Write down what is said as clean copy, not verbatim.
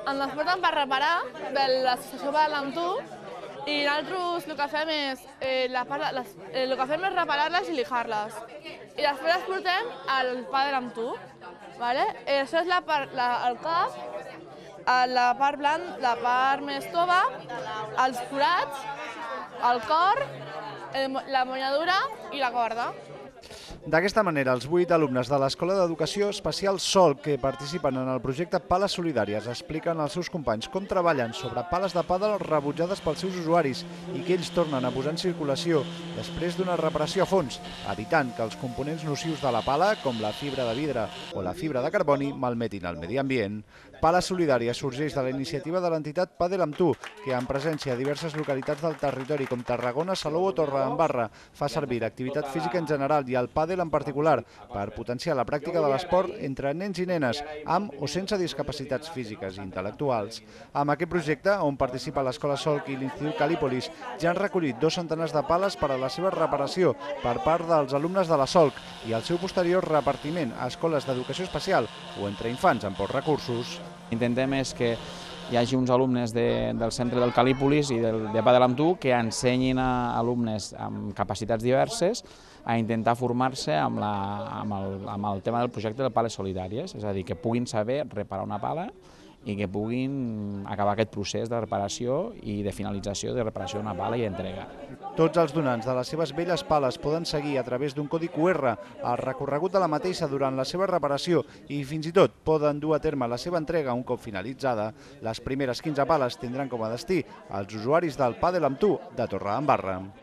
ens porten per reparar de l'estació Padel amb tu i nosaltres el que fem és, el que fem és reparar-les i lijar-les. I després les portem al Padel amb tu. Vale? Això és el cap, la part més tova, els forats, el cor, la monyadura i la corda. D'aquesta manera, els 8 alumnes de l'Escola d'Educació Especial Sol que participen en el projecte Pales Solidàries expliquen als seus companys com treballen sobre pales de pàdel rebutjades pels seus usuaris i que ells tornen a posar en circulació després d'una reparació a fons, evitant que els components nocius de la pala, com la fibra de vidre o la fibra de carboni, malmetin el medi ambient. Pales Solidàries sorgeix de la iniciativa de l'entitat Padel amb tu, que en presència a diverses localitats del territori com Tarragona, Salou o Torredembarra fa servir l'activitat física en general i el pàdel en particular per potenciar la pràctica de l'esport entre nens i nenes amb o sense discapacitats físiques i intel·lectuals. Amb aquest projecte, on participa l'Escola Solc i l'Institut Cal·lípolis, ja han recollit 2 centenars de pales per a la seva reparació per part dels alumnes de la Solc i el seu posterior repartiment a escoles d'educació especial o entre infants amb pocs recursos. Intentem és que hi hagi uns alumnes del centre del Cal·lípolis i de Padel amb tu que ensenyin a alumnes amb capacitats diverses a intentar formar-se amb el tema del projecte de pales solidàries, és a dir, que puguin saber reparar una pala i que puguin acabar aquest procés de reparació i de finalització de reparació d'una pala i entrega. Tots els donants de les seves velles pales poden seguir a través d'un codi QR el recorregut de la mateixa durant la seva reparació i fins i tot poden dur a terme la seva entrega un cop finalitzada. Les primeres 15 pales tindran com a destí els usuaris del Padel amb tu de Torredembarra.